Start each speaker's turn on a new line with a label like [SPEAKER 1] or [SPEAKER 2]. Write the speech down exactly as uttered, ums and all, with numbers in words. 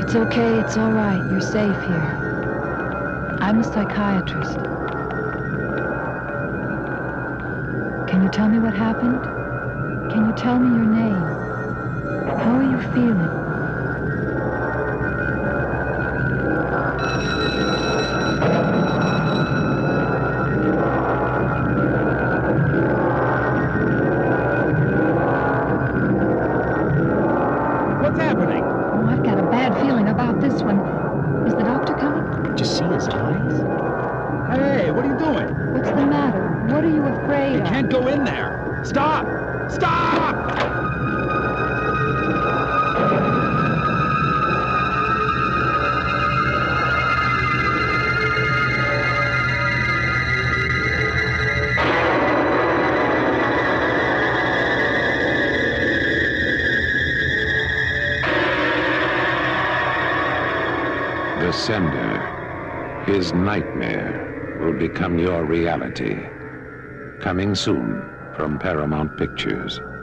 [SPEAKER 1] It's okay, it's all right. You're safe here. I'm a psychiatrist. Can you tell me what happened? Can you tell me your name? How are you feeling?
[SPEAKER 2] What's happening?
[SPEAKER 1] Oh, I've got a bad feeling about this one. Is the doctor coming?
[SPEAKER 2] Did you see his eyes? Hey, what are you doing?
[SPEAKER 1] What's the matter? What are you afraid
[SPEAKER 2] You
[SPEAKER 1] of?
[SPEAKER 2] can't go in there. Stop! Stop!
[SPEAKER 3] The sender, his nightmare, will become your reality. Coming soon from Paramount Pictures.